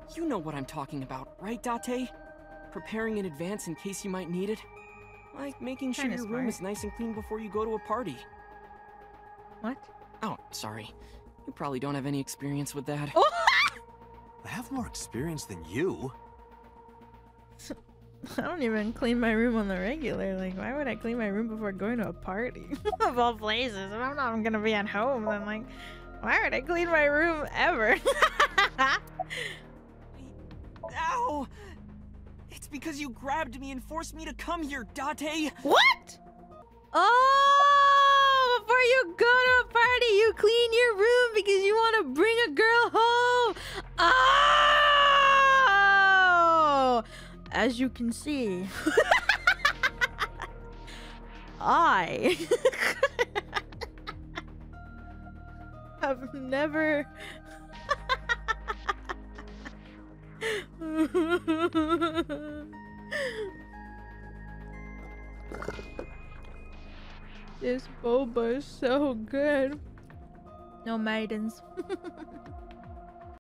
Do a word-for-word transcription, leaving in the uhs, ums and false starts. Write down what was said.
You know what I'm talking about, right, Date? Preparing in advance in case you might need it. Like making sure Kinda your smart. room is nice and clean before you go to a party. What? Oh, sorry. You probably don't have any experience with that. Oh! I have more experience than you. I don't even clean my room on the regular. Like, why would I clean my room before going to a party? Of all places. If I'm not gonna be at home, then like, why would I clean my room ever? Ow! It's because you grabbed me and forced me to come here, Date! What? Oh! Before you go to a party, you clean your room because you want to bring a girl home! Oh! As you can see, I have never This boba is so good. No maidens.